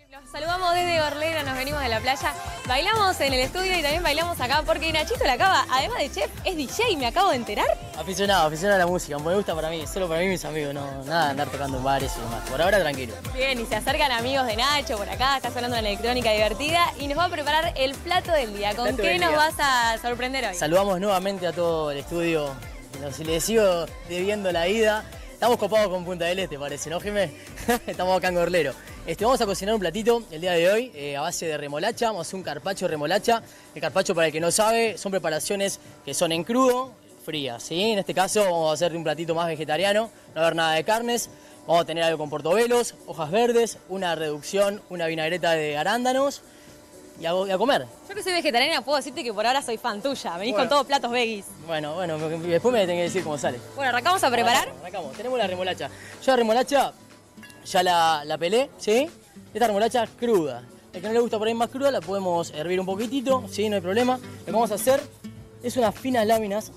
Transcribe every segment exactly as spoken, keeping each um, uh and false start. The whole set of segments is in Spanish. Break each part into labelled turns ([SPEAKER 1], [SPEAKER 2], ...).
[SPEAKER 1] Los saludamos desde Gorlero, nos venimos de la playa. Bailamos en el estudio y también bailamos acá porque Nachito Lacava, además de chef, es D J, me acabo de enterar.
[SPEAKER 2] Aficionado, aficionado a la música, me gusta para mí, solo para mí y mis amigos, no, nada de andar tocando en bares y demás. Por ahora tranquilo.
[SPEAKER 1] Bien, y se acercan amigos de Nacho por acá, está sonando una electrónica divertida y nos va a preparar el plato del día. ¿Con
[SPEAKER 2] Plato
[SPEAKER 1] qué
[SPEAKER 2] del
[SPEAKER 1] nos
[SPEAKER 2] día.
[SPEAKER 1] vas a sorprender hoy?
[SPEAKER 2] Saludamos nuevamente a todo el estudio, si les sigo debiendo la ida. Estamos copados con Punta del Este, parece, ¿no, Jimé? Estamos acá en Gorlero. Este, vamos a cocinar un platito el día de hoy eh, a base de remolacha. Vamos a hacer un carpaccio de remolacha. El carpaccio, para el que no sabe, son preparaciones que son en crudo, frías, ¿sí? En este caso vamos a hacer un platito más vegetariano, no va a haber nada de carnes. Vamos a tener algo con portobelos, hojas verdes, una reducción, una vinagreta de arándanos y a, y a comer.
[SPEAKER 1] Yo que soy vegetariana puedo decirte que por ahora soy fan tuya. Venís
[SPEAKER 2] Bueno.
[SPEAKER 1] con todos platos veggies.
[SPEAKER 2] Bueno, bueno, después me tenés que decir cómo sale.
[SPEAKER 1] Bueno, arrancamos a preparar.
[SPEAKER 2] Arrancamos, arrancamos. Tenemos la remolacha. Yo la remolacha ya la, la pelé, ¿sí? Esta remolacha es cruda. El que no le gusta por ahí más cruda la podemos hervir un poquitito, ¿sí? No hay problema. Lo que vamos a hacer es unas finas láminas.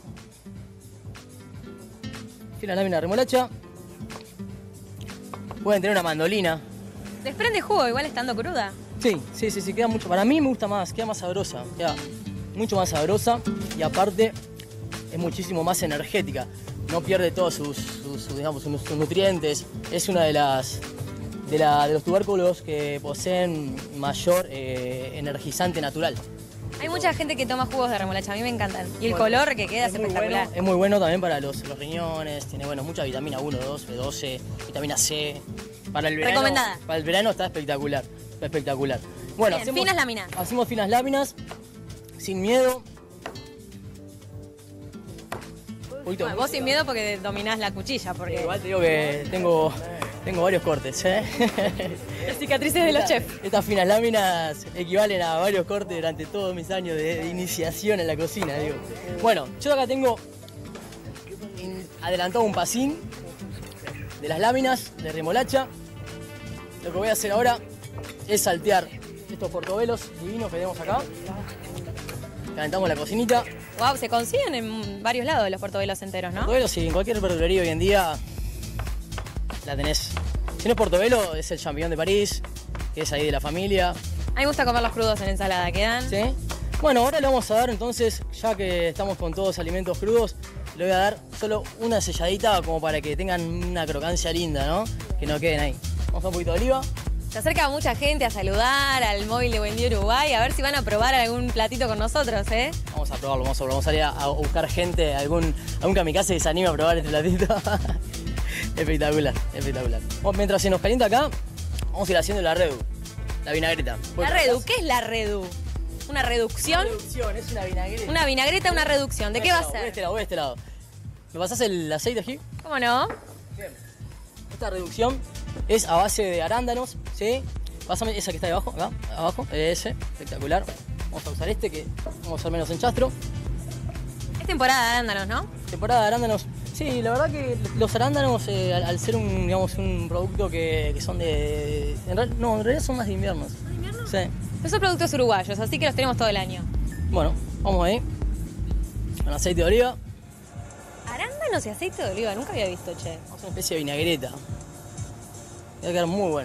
[SPEAKER 2] Finas láminas de remolacha. Pueden tener una mandolina.
[SPEAKER 1] Desprende jugo igual estando cruda.
[SPEAKER 2] Sí, sí, sí, sí, queda mucho. Para mí me gusta más, queda más sabrosa. Queda mucho más sabrosa y aparte es muchísimo más energética. No pierde todos sus, sus, sus, digamos, sus, sus nutrientes. Es una de las de, la, de los tubérculos que poseen mayor eh, energizante natural.
[SPEAKER 1] Hay mucha gente que toma jugos de remolacha, a mí me encantan. Y el
[SPEAKER 2] Bueno,
[SPEAKER 1] color que queda es
[SPEAKER 2] es muy
[SPEAKER 1] espectacular.
[SPEAKER 2] bueno, es muy bueno también para los, los riñones. Tiene bueno, mucha vitamina uno, dos, B doce, vitamina C. Para el verano,
[SPEAKER 1] Recomendada.
[SPEAKER 2] Para el verano está espectacular. Está espectacular. Bueno,
[SPEAKER 1] Bien, finas láminas.
[SPEAKER 2] Hacemos finas láminas, sin miedo. Un poquito de
[SPEAKER 1] Bueno, vos
[SPEAKER 2] música.
[SPEAKER 1] sin miedo porque dominás la cuchilla, porque
[SPEAKER 2] Igual te digo que tengo, tengo varios cortes, ¿eh?
[SPEAKER 1] las cicatrices de los
[SPEAKER 2] Esta-
[SPEAKER 1] chefs.
[SPEAKER 2] Estas finas láminas equivalen a varios cortes durante todos mis años de, de iniciación en la cocina, digo. Bueno, yo acá tengo in- adelantado un pasín de las láminas de remolacha. Lo que voy a hacer ahora es saltear estos portobelos divinos que tenemos acá. Calentamos la cocinita.
[SPEAKER 1] Wow, se consiguen en varios lados los portobelos enteros, ¿no?
[SPEAKER 2] Portobelo, sí, en cualquier verdulería hoy en día la tenés. Si no es portobelo, es el champiñón de París, que es ahí de la familia.
[SPEAKER 1] A mí me gusta comer los crudos en ensalada, ¿quedan?
[SPEAKER 2] ¿Sí? Bueno, ahora le vamos a dar entonces, ya que estamos con todos alimentos crudos, le voy a dar solo una selladita como para que tengan una crocancia linda, ¿no? Que no queden ahí. Vamos a poner un poquito de oliva.
[SPEAKER 1] Se acerca mucha gente a saludar al móvil de Buen Día Uruguay, a ver si van a probar algún platito con nosotros, ¿eh?
[SPEAKER 2] Vamos a probarlo, vamos a, vamos a salir a, a buscar gente, algún, algún kamikaze que se anime a probar este platito. Espectacular, espectacular. Bueno, mientras se nos calienta acá, vamos a ir haciendo la redu, la vinagreta.
[SPEAKER 1] La redu, ¿qué es la redu? ¿Una reducción?
[SPEAKER 2] Reducción, es una vinagreta.
[SPEAKER 1] Una vinagreta, una reducción. ¿De qué va a
[SPEAKER 2] Voy a
[SPEAKER 1] ser?
[SPEAKER 2] este lado, voy a este lado. ¿Me pasás el aceite aquí?
[SPEAKER 1] ¿Cómo no?
[SPEAKER 2] Esta reducción es a base de arándanos, ¿sí? Pásame esa que está debajo, acá, abajo, ese, espectacular. Vamos a usar este que vamos a usar menos en chastro.
[SPEAKER 1] Es temporada de arándanos, ¿no?
[SPEAKER 2] Temporada de arándanos. Sí, la verdad que los arándanos, eh, al, al ser un, digamos, un producto que, que son de... en real- no, en realidad son más de invierno.
[SPEAKER 1] ¿De invierno?
[SPEAKER 2] Sí.
[SPEAKER 1] Pero son productos uruguayos, así que los tenemos todo el año.
[SPEAKER 2] Bueno, vamos ahí. Con aceite de oliva.
[SPEAKER 1] Arándanos y aceite de oliva, nunca había visto, che.
[SPEAKER 2] Vamos a una especie de vinagreta. Va a quedar muy bueno.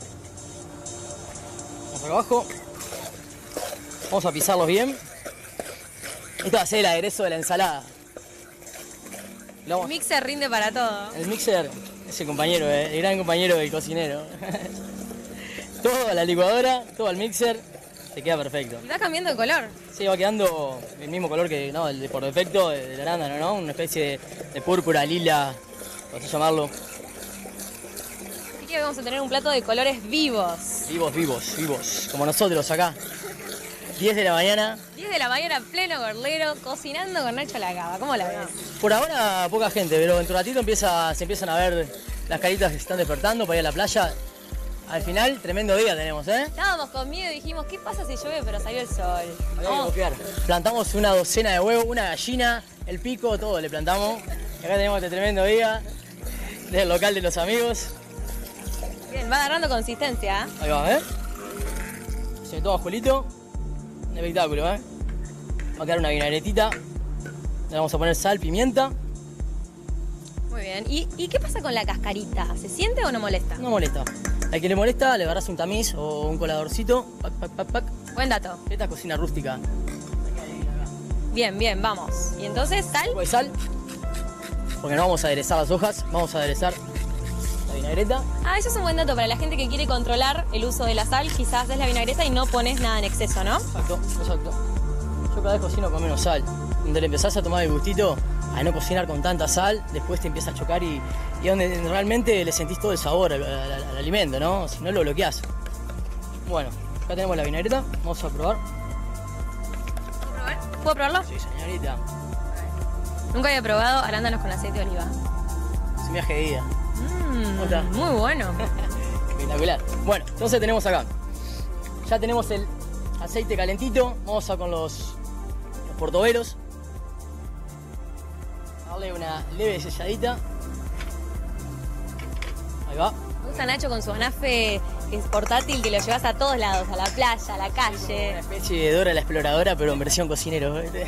[SPEAKER 2] Vamos acá abajo. Vamos a pisarlos bien. Esto va a ser el aderezo de la ensalada. Lo
[SPEAKER 1] El
[SPEAKER 2] vamos-
[SPEAKER 1] mixer rinde para todo.
[SPEAKER 2] El mixer es el compañero, eh, el gran compañero del cocinero. Todo a la licuadora, todo al mixer, te queda perfecto.
[SPEAKER 1] Y va cambiando de color.
[SPEAKER 2] Sí, va quedando el mismo color que no, el de por defecto del arándano, ¿no? Una especie de, de púrpura, lila, por así llamarlo.
[SPEAKER 1] Así que vamos a tener un plato de colores vivos.
[SPEAKER 2] Vivos, vivos, vivos, como nosotros acá. diez de la mañana.
[SPEAKER 1] diez de la mañana, pleno Gorlero, cocinando con Nacho Lacava. ¿Cómo la ves?
[SPEAKER 2] Por ahora poca gente, pero dentro de un ratito empieza, se empiezan a ver las caritas que se están despertando para ir a la playa. Al final, tremendo día tenemos, ¿eh?
[SPEAKER 1] Estábamos con miedo y dijimos, ¿qué pasa si llueve pero salió el sol?
[SPEAKER 2] Había que
[SPEAKER 1] Vamos.
[SPEAKER 2] copiar. Plantamos una docena de huevos, una gallina, el pico, todo le plantamos. Y acá tenemos este tremendo día del local de los amigos.
[SPEAKER 1] Bien, va agarrando consistencia, ¿eh?
[SPEAKER 2] Ahí va, ¿eh? Se toma Julito. Un espectáculo, ¿eh? Va a quedar una vinagretita. Le vamos a poner sal, pimienta.
[SPEAKER 1] Muy bien. ¿Y, ¿Y qué pasa con la cascarita? ¿Se siente o no molesta?
[SPEAKER 2] No molesta. Al que le molesta, le agarras un tamiz o un coladorcito. Pac, pac, pac, pac.
[SPEAKER 1] Buen dato.
[SPEAKER 2] Esta es cocina rústica.
[SPEAKER 1] Bien, bien, vamos. Y entonces,
[SPEAKER 2] Un
[SPEAKER 1] sal.
[SPEAKER 2] poco de sal. Porque no vamos a aderezar las hojas, vamos a aderezar la vinagreta.
[SPEAKER 1] Ah, eso es un buen dato para la gente que quiere controlar el uso de la sal. Quizás haces la vinagreta y no pones nada en exceso, ¿no?
[SPEAKER 2] Exacto, exacto. Yo cada vez cocino con menos sal. Donde le empezás a tomar el gustito a no cocinar con tanta sal, después te empieza a chocar y, y donde realmente le sentís todo el sabor al, al- al alimento, ¿no? Si no lo bloqueás. Bueno, acá tenemos la vinagreta, vamos a probar.
[SPEAKER 1] ¿Puedo probarlo?
[SPEAKER 2] Sí, señorita,
[SPEAKER 1] Nunca había probado arándanos con aceite de oliva.
[SPEAKER 2] es un viaje de ida.
[SPEAKER 1] Mmm,
[SPEAKER 2] ¿Cómo está?
[SPEAKER 1] muy bueno.
[SPEAKER 2] Espectacular. Bueno, entonces tenemos acá. Ya tenemos el aceite calentito. Vamos a con los, los portobelos. Darle una leve selladita. Ahí va.
[SPEAKER 1] Me gusta Nacho con su anafe que es portátil, que lo llevas a todos lados, a la playa, a la
[SPEAKER 2] Una
[SPEAKER 1] calle.
[SPEAKER 2] especie de Dora la exploradora, pero en versión cocinero. ¿Viste?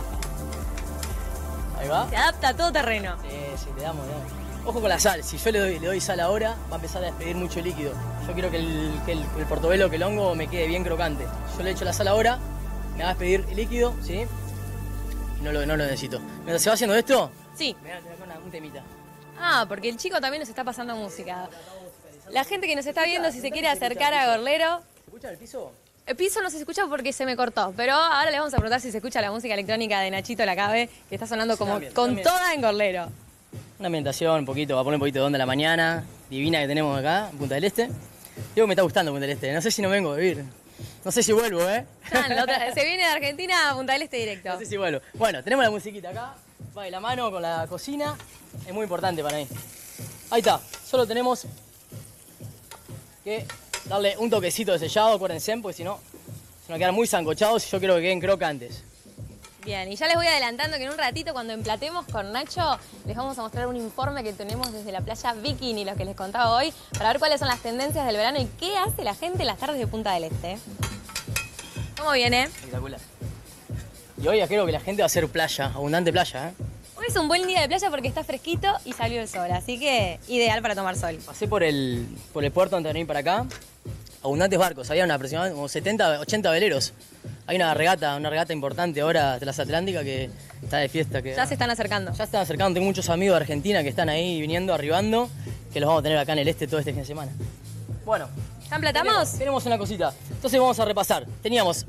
[SPEAKER 2] Ahí va.
[SPEAKER 1] Se adapta a todo terreno.
[SPEAKER 2] Sí, sí, le damos, le damos. Ojo con la sal. Si yo le doy, le doy sal ahora, va a empezar a despedir mucho líquido. Yo quiero que el, que el, el portobelo, que el hongo, me quede bien crocante. Yo le echo la sal ahora, me va a despedir líquido, ¿sí? No lo, no lo necesito. Mientras se va haciendo esto,
[SPEAKER 1] Sí.
[SPEAKER 2] me voy a tener una- un temita.
[SPEAKER 1] Ah, porque el chico también nos está pasando música. La gente que nos está viendo, si se quiere acercar a Gorlero.
[SPEAKER 2] ¿Se escucha el piso?
[SPEAKER 1] El piso no se escucha porque se me cortó, pero ahora le vamos a preguntar si se escucha la música electrónica de Nachito Lacabe, que está sonando como
[SPEAKER 2] También,
[SPEAKER 1] con
[SPEAKER 2] también.
[SPEAKER 1] toda en Gorlero.
[SPEAKER 2] Una ambientación, un poquito, va a poner un poquito de onda a la mañana, divina que tenemos acá, en Punta del Este. Digo, me está gustando Punta del Este, no sé si no vengo a vivir. No sé si vuelvo, ¿eh?
[SPEAKER 1] Chan, la otra- se viene de Argentina a Punta del Este directo.
[SPEAKER 2] No sé si vuelvo. Bueno, tenemos la musiquita acá, va de la mano con la cocina, es muy importante para mí. Ahí está, solo tenemos que darle un toquecito de sellado, acuérdense, porque si no, se nos quedan muy sancochados y yo quiero que queden crocantes.
[SPEAKER 1] Bien, y ya les voy adelantando que en un ratito cuando emplatemos con Nacho les vamos a mostrar un informe que tenemos desde la playa Bikini, lo que les contaba hoy, para ver cuáles son las tendencias del verano y qué hace la gente en las tardes de Punta del Este. ¿Cómo viene?
[SPEAKER 2] Espectacular. Y hoy quiero que la gente va a hacer playa, abundante playa, ¿eh?
[SPEAKER 1] Hoy es un buen día de playa porque está fresquito y salió el sol, así que ideal para tomar sol.
[SPEAKER 2] Pasé por el, por el puerto antes de venir para acá. Abundantes barcos, había una aproximadamente como setenta, ochenta veleros. Hay una regata, una regata importante ahora transatlántica que está de fiesta. Que,
[SPEAKER 1] Ya se están acercando.
[SPEAKER 2] ya están acercando, tengo muchos amigos de Argentina que están ahí viniendo, arribando, que los vamos a tener acá en el este todo este fin de semana. Bueno,
[SPEAKER 1] ¿Ya emplatamos?
[SPEAKER 2] tenemos, tenemos una cosita. Entonces vamos a repasar. Teníamos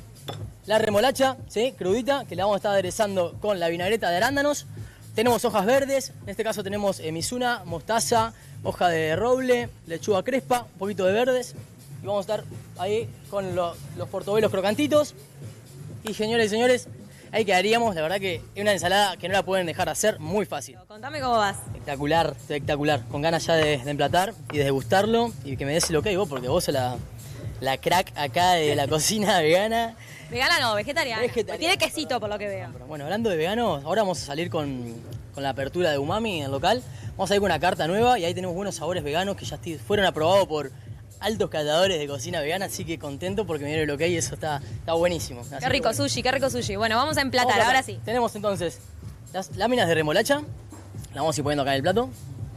[SPEAKER 2] la remolacha, ¿sí? Crudita, que la vamos a estar aderezando con la vinagreta de arándanos. Tenemos hojas verdes, en este caso tenemos eh, mizuna, mostaza, hoja de roble, lechuga crespa, un poquito de verdes. Y vamos a estar ahí con lo- los portobelos crocantitos. Y señores y señores, ahí quedaríamos. La verdad que es una ensalada que no la pueden dejar de hacer, muy fácil.
[SPEAKER 1] Contame cómo vas.
[SPEAKER 2] Espectacular, espectacular. Con ganas ya de, de emplatar y de degustarlo. Y que me des el ok vos, porque vos sos la, la crack acá de la cocina vegana.
[SPEAKER 1] Vegana no, vegetariana.
[SPEAKER 2] Vegetariana.
[SPEAKER 1] Tiene quesito por lo que veo.
[SPEAKER 2] Bueno, hablando de veganos, ahora vamos a salir con, con la apertura de Umami en el local. Vamos a ir con una carta nueva y ahí tenemos buenos sabores veganos que ya esti- fueron aprobados por altos catadores de cocina vegana, así que contento porque me dieron el ok y eso está, está buenísimo. Así
[SPEAKER 1] Qué
[SPEAKER 2] que
[SPEAKER 1] rico
[SPEAKER 2] bueno.
[SPEAKER 1] sushi, qué rico sushi. Bueno, vamos a
[SPEAKER 2] Vamos
[SPEAKER 1] emplatar,
[SPEAKER 2] acá.
[SPEAKER 1] ahora sí.
[SPEAKER 2] Tenemos entonces las láminas de remolacha, las vamos a ir poniendo acá en el plato.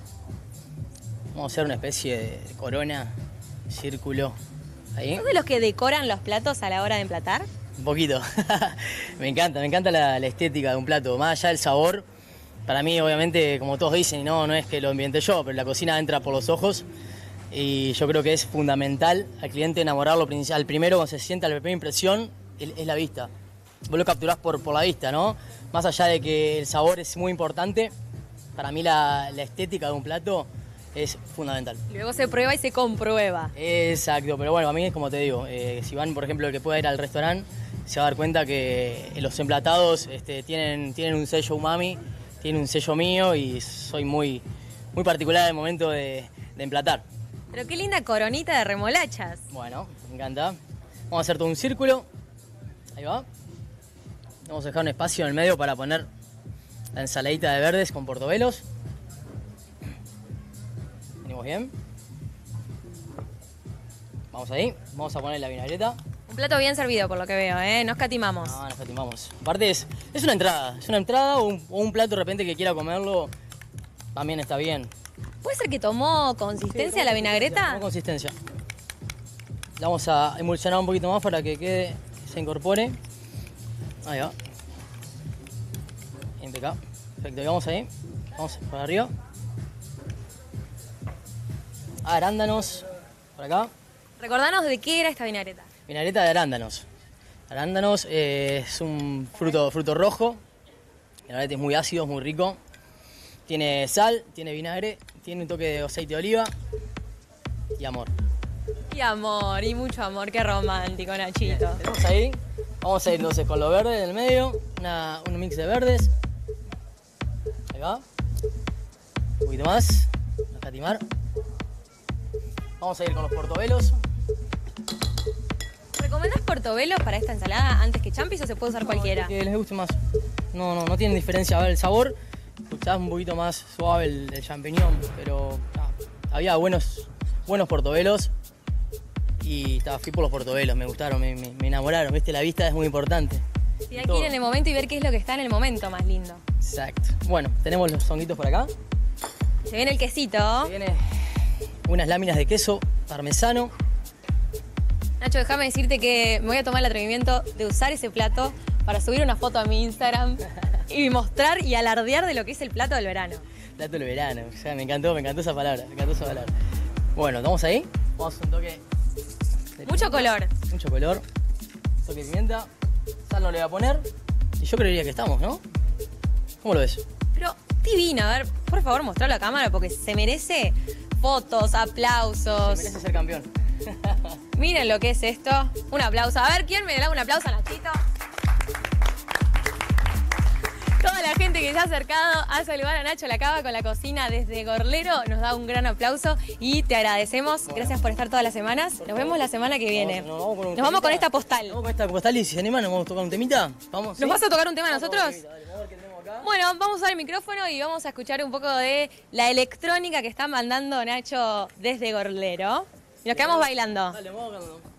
[SPEAKER 2] Vamos a hacer una especie de corona, círculo, ahí.
[SPEAKER 1] ¿Sos de los que decoran los platos a la hora de emplatar?
[SPEAKER 2] Un poquito. Me encanta, me encanta la, la estética de un plato. Más allá del sabor, para mí, obviamente, como todos dicen, y no, no es que lo inventé yo, pero la cocina entra por los ojos. Y yo creo que es fundamental al cliente enamorarlo prin- al primero cuando se sienta la primera impresión, el- es la vista. Vos lo capturás por, por la vista, ¿no? Más allá de que el sabor es muy importante, para mí la, la estética de un plato es fundamental.
[SPEAKER 1] Luego se prueba y se comprueba.
[SPEAKER 2] Exacto, pero bueno, a mí es como te digo, eh, si van, por ejemplo, el que pueda ir al restaurante, se va a dar cuenta que los emplatados este, tienen, tienen un sello umami, tienen un sello mío y soy muy, muy particular en el momento de, de emplatar.
[SPEAKER 1] Pero qué linda coronita de remolachas.
[SPEAKER 2] Bueno, me encanta. Vamos a hacer todo un círculo. Ahí va. Vamos a dejar un espacio en el medio para poner la ensaladita de verdes con portobelos. Venimos bien. Vamos ahí. Vamos a poner la vinagreta.
[SPEAKER 1] Un plato bien servido por lo que veo, ¿eh? No escatimamos.
[SPEAKER 2] No, nos escatimamos. Aparte es, es una entrada. Es una entrada o un, o un plato de repente que quiera comerlo. También está bien.
[SPEAKER 1] ¿Puede ser que tomó consistencia
[SPEAKER 2] Sí,
[SPEAKER 1] la
[SPEAKER 2] tomó
[SPEAKER 1] vinagreta?
[SPEAKER 2] Tomó consistencia. La vamos a emulsionar un poquito más para que quede, se incorpore. Ahí va. Impecable. Perfecto, y vamos ahí. Vamos por arriba. Arándanos. Por acá.
[SPEAKER 1] Recordanos de qué era esta vinagreta.
[SPEAKER 2] Vinagreta de arándanos. Arándanos eh, es un fruto, fruto rojo. La verdad es muy ácido, es muy rico. Tiene sal, tiene vinagre, tiene un toque de aceite de oliva y amor.
[SPEAKER 1] Y amor, y mucho amor, qué romántico, Nachito.
[SPEAKER 2] Tenemos ahí, vamos a ir entonces con los verdes en el medio, una, un mix de verdes. Ahí va. Un poquito más, a catimar. Vamos a ir con los portobelos.
[SPEAKER 1] ¿Recomendás portobelos para esta ensalada antes que champis o se puede usar cualquiera?
[SPEAKER 2] Que les guste más. No, no, no tienen diferencia. A ver, el sabor, quizás un poquito más suave el, el champiñón, pero ah, había buenos, buenos portobelos y estaba fui por los portobelos, me gustaron, me, me, me enamoraron, viste, la vista es muy importante.
[SPEAKER 1] Sí, hay que ir en el momento y ver qué es lo que está en el momento más lindo.
[SPEAKER 2] Exacto. Bueno, tenemos los honguitos por acá.
[SPEAKER 1] Se viene el quesito.
[SPEAKER 2] Se viene unas láminas de queso parmesano.
[SPEAKER 1] Nacho, déjame decirte que me voy a tomar el atrevimiento de usar ese plato para subir una foto a mi Instagram y mostrar y alardear de lo que es el plato del verano.
[SPEAKER 2] Plato del verano, o sea, me encantó, me encantó esa palabra, me encantó esa palabra. Bueno, ¿vamos ahí? Vamos a un toque de
[SPEAKER 1] Mucho color.
[SPEAKER 2] Mucho color, toque de pimienta, sal no le voy a poner y yo creería que estamos, ¿no? ¿Cómo lo ves?
[SPEAKER 1] Pero divino, a ver, por favor, mostrarlo a cámara porque se merece fotos, aplausos.
[SPEAKER 2] Se merece ser campeón.
[SPEAKER 1] Miren lo que es esto. Un aplauso. A ver, ¿quién me da un aplauso a Nachito? Toda la gente que se ha acercado a saludar a Nacho La Cava con la cocina desde Gorlero nos da un gran aplauso y te agradecemos. Gracias por estar todas las semanas. Nos vemos la semana que viene.
[SPEAKER 2] Vamos, nos vamos con un
[SPEAKER 1] Nos vamos con
[SPEAKER 2] temita.
[SPEAKER 1] esta postal.
[SPEAKER 2] Vamos con esta postal y si se animan nos vamos a tocar un temita. Vamos.
[SPEAKER 1] ¿Nos
[SPEAKER 2] ¿sí?
[SPEAKER 1] vas a tocar un tema a
[SPEAKER 2] Vamos a
[SPEAKER 1] nosotros?
[SPEAKER 2] tocar un temita, dale, vamos a ver qué tenemos acá.
[SPEAKER 1] Bueno, vamos a usar el micrófono y vamos a escuchar un poco de la electrónica que está mandando Nacho desde Gorlero. Y nos quedamos bailando.
[SPEAKER 2] Dale, vamos a